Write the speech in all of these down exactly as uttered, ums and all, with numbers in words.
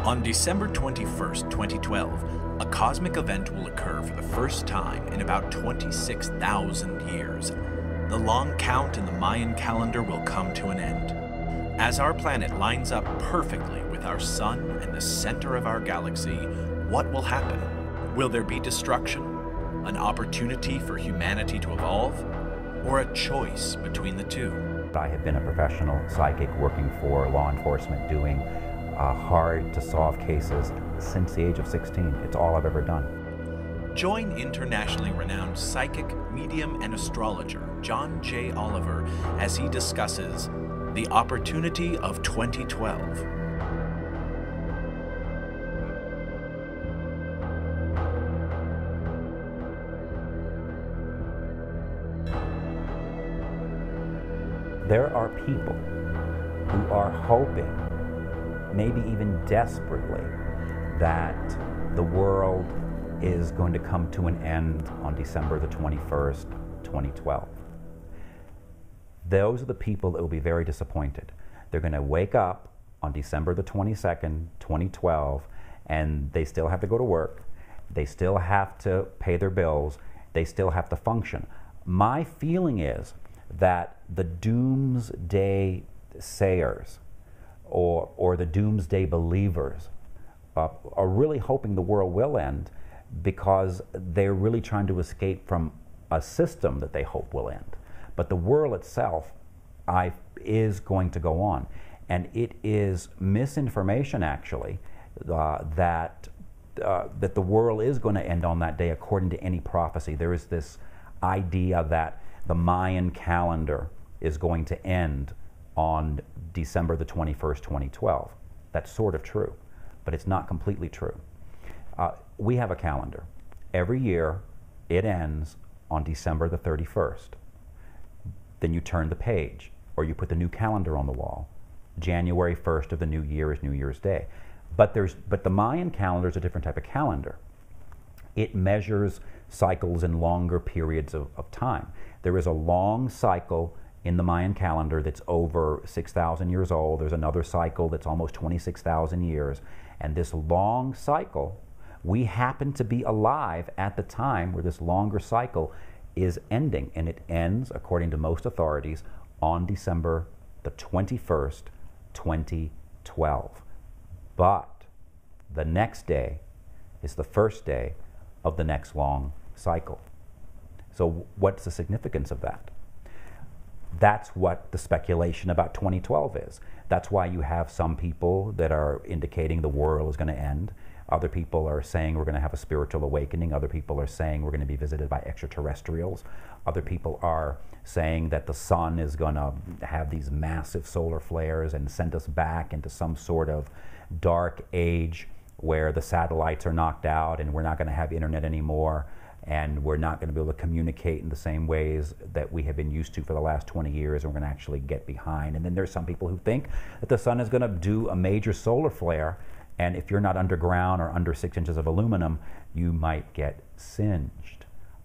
On December twenty-first, twenty twelve, a cosmic event will occur for the first time in about twenty-six thousand years. The long count in the Mayan calendar will come to an end. As our planet lines up perfectly with our sun and the center of our galaxy, what will happen? Will there be destruction, an opportunity for humanity to evolve, or a choice between the two? I have been a professional psychic working for law enforcement doing uh, hard-to-solve cases since the age of sixteen. It's all I've ever done. Join internationally renowned psychic, medium, and astrologer John J. Oliver as he discusses the opportunity of twenty twelve. There are people who are hoping, maybe even desperately, that the world is going to come to an end on December the twenty-first, twenty twelve. Those are the people that will be very disappointed. They're going to wake up on December the twenty-second, twenty twelve, and they still have to go to work. They still have to pay their bills. They still have to function. My feeling is that the doomsday sayers or, or the doomsday believers uh, are really hoping the world will end because they're really trying to escape from a system that they hope will end. But the world itself I, is going to go on. And it is misinformation, actually, uh, that, uh, that the world is going to end on that day according to any prophecy. There is this idea that the Mayan calendar is going to end on December the twenty-first, twenty twelve. That's sort of true, but it's not completely true. Uh, we have a calendar. Every year, it ends on December the thirty-first. Then you turn the page, or you put the new calendar on the wall. January first of the new year is New Year's Day. But, there's, but the Mayan calendar is a different type of calendar. It measures cycles in longer periods of, of time. There is a long cycle in the Mayan calendar that's over six thousand years old. There's another cycle that's almost twenty-six thousand years. And this long cycle, we happen to be alive at the time where this longer cycle is ending. And it ends, according to most authorities, on December the twenty-first, twenty twelve. But the next day is the first day of the next long cycle. So what's the significance of that? That's what the speculation about twenty twelve is. That's why you have some people that are indicating the world is going to end. Other people are saying we're going to have a spiritual awakening. Other people are saying we're going to be visited by extraterrestrials. Other people are saying that the sun is going to have these massive solar flares and send us back into some sort of dark age where the satellites are knocked out and we're not going to have internet anymore, and we're not going to be able to communicate in the same ways that we have been used to for the last twenty years, and we're going to actually get behind. And then there's some people who think that the sun is going to do a major solar flare, and if you're not underground or under six inches of aluminum, you might get singed.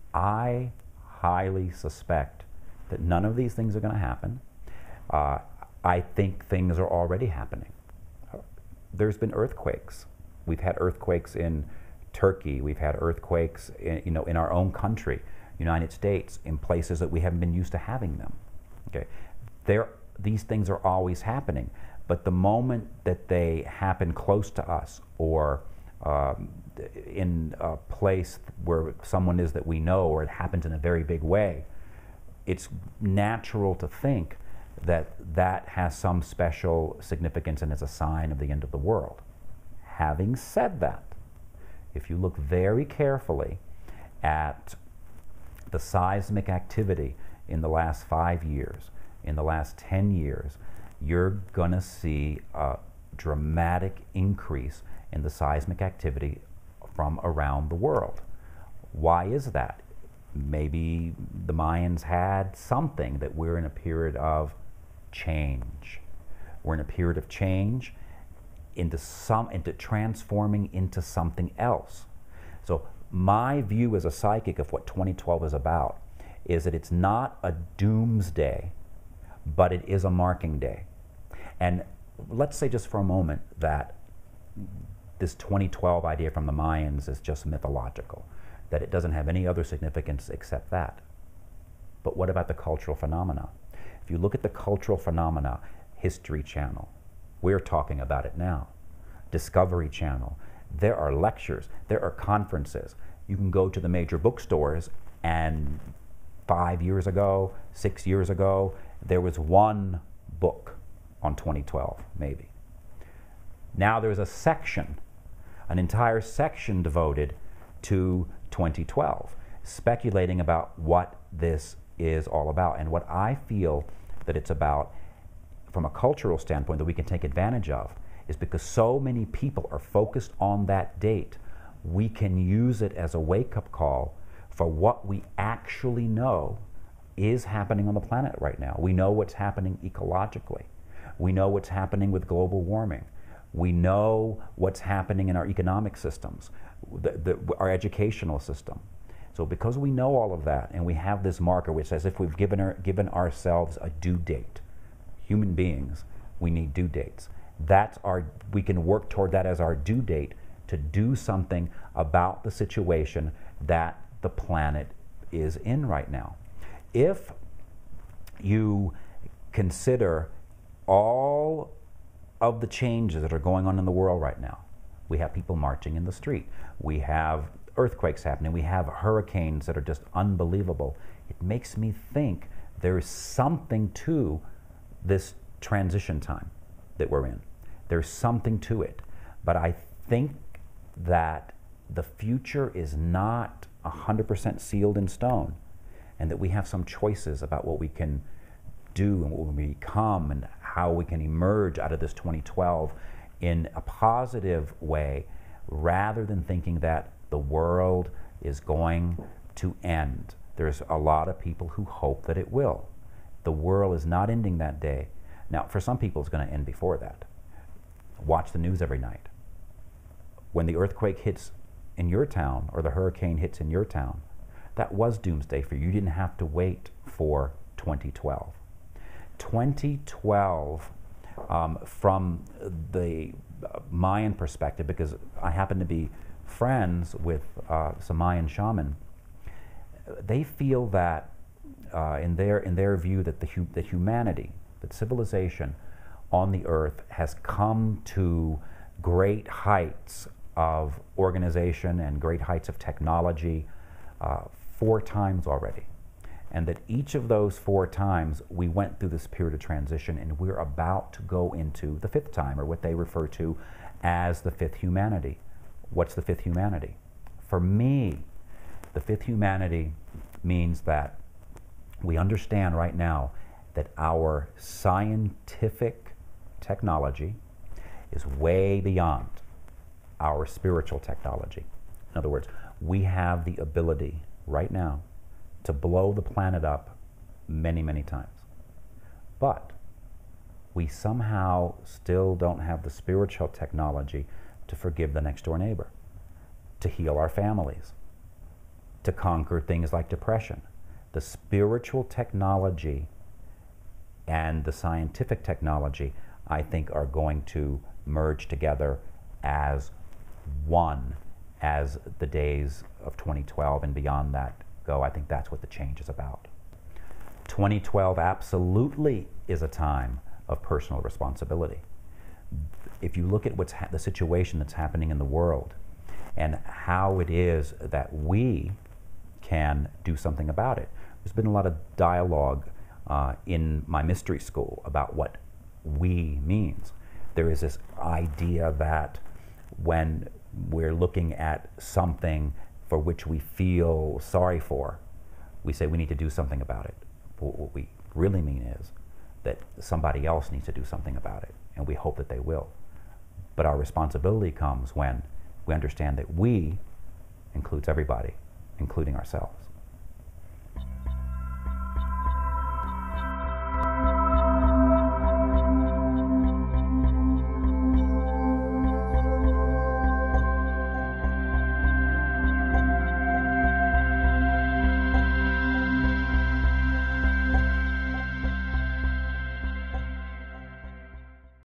I highly suspect that none of these things are going to happen. Uh, I think things are already happening. There's been earthquakes. We've had earthquakes in Turkey. We've had earthquakes in, you know, in our own country, United States, in places that we haven't been used to having them. Okay, there, these things are always happening, but the moment that they happen close to us or um, in a place where someone is that we know, or it happens in a very big way, it's natural to think that that has some special significance and is a sign of the end of the world. Having said that, if you look very carefully at the seismic activity in the last five years, in the last ten years, you're going to see a dramatic increase in the seismic activity from around the world. Why is that? Maybe the Mayans had something that we're in a period of change. We're in a period of change into some, into transforming into something else. So my view as a psychic of what twenty twelve is about is that it's not a doomsday, but it is a marking day. And let's say just for a moment that this twenty twelve idea from the Mayans is just mythological, that it doesn't have any other significance except that. But what about the cultural phenomena? If you look at the cultural phenomena, History Channel, we're talking about it now. Discovery Channel, there are lectures, there are conferences. You can go to the major bookstores, and five years ago, six years ago, there was one book on twenty twelve, maybe. Now there's a section, an entire section devoted to twenty twelve, speculating about what this is all about. And what I feel that it's about from a cultural standpoint that we can take advantage of is because so many people are focused on that date, we can use it as a wake-up call for what we actually know is happening on the planet right now. We know what's happening ecologically. We know what's happening with global warming. We know what's happening in our economic systems, the, the, our educational system. So because we know all of that, and we have this marker which says if we've given, our, given ourselves a due date, human beings, we need due dates. That's our, we can work toward that as our due date to do something about the situation that the planet is in right now. If you consider all of the changes that are going on in the world right now, we have people marching in the street, we have earthquakes happening, we have hurricanes that are just unbelievable. It makes me think there is something to this transition time that we're in. There's something to it. But I think that the future is not one hundred percent sealed in stone, and that we have some choices about what we can do and what we become and how we can emerge out of this twenty twelve in a positive way, rather than thinking that the world is going to end. There's a lot of people who hope that it will. The world is not ending that day. Now, for some people, it's going to end before that. Watch the news every night. When the earthquake hits in your town or the hurricane hits in your town, that was doomsday for you. You didn't have to wait for twenty twelve. twenty twelve, um, from the Mayan perspective, because I happen to be friends with uh, some Mayan shaman, they feel that uh, in their in their view that the hu that humanity, that civilization on the earth has come to great heights of organization and great heights of technology uh, four times already. And that each of those four times we went through this period of transition, and we're about to go into the fifth time, or what they refer to as the fifth humanity. What's the fifth humanity? For me, the fifth humanity means that we understand right now that our scientific technology is way beyond our spiritual technology. In other words, we have the ability right now to blow the planet up many, many times. But we somehow still don't have the spiritual technology to forgive the next door neighbor, to heal our families, to conquer things like depression. The spiritual technology and the scientific technology, I think, are going to merge together as one as the days of twenty twelve and beyond that go. I think that's what the change is about. twenty twelve absolutely is a time of personal responsibility. If you look at what's ha the situation that's happening in the world and how it is that we can do something about it. There's been a lot of dialogue uh, in my mystery school about what we means. There is this idea that when we're looking at something for which we feel sorry for, we say we need to do something about it. But what we really mean is that somebody else needs to do something about it, and we hope that they will. But our responsibility comes when we understand that we includes everybody, including ourselves.